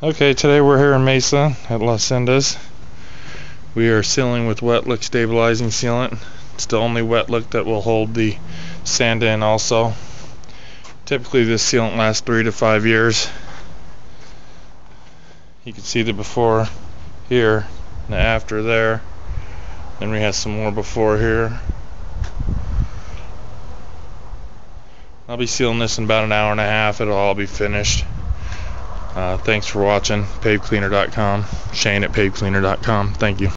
Okay, today we're here in Mesa at Las Sendas. We are sealing with Wetlook stabilizing sealant. It's the only Wetlook that will hold the sand in also. Typically this sealant lasts 3 to 5 years. You can see the before here and the after there. Then we have some more before here. I'll be sealing this in about an hour and a half. It'll all be finished. Thanks for watching. Pavecleaner.com. Shane at pavecleaner.com. Thank you.